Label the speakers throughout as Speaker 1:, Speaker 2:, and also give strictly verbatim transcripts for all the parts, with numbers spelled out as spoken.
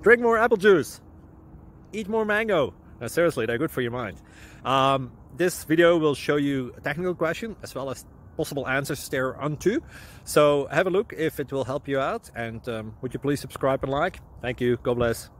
Speaker 1: drink more apple juice, eat more mango. No, seriously, they're good for your mind. Um, this video will show you a technical question as well as possible answers thereunto. So have a look if it will help you out, and um, would you please subscribe and like? Thank you. God bless.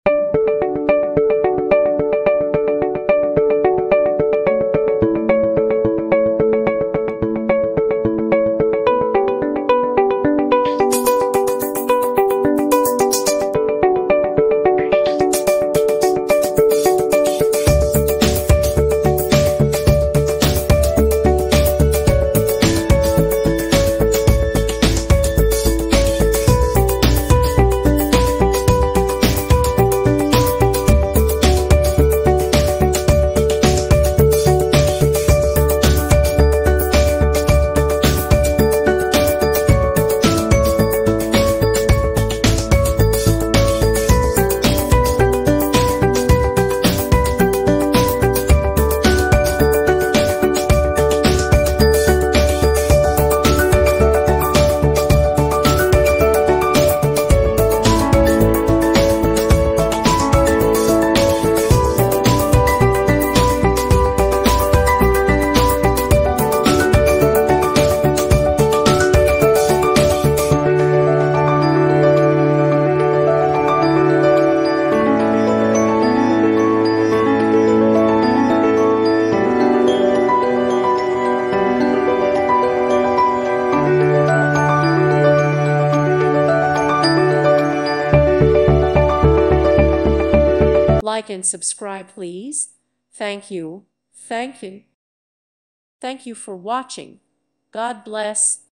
Speaker 2: Like and subscribe, please. Thank you. Thank you. Thank you for watching. God bless.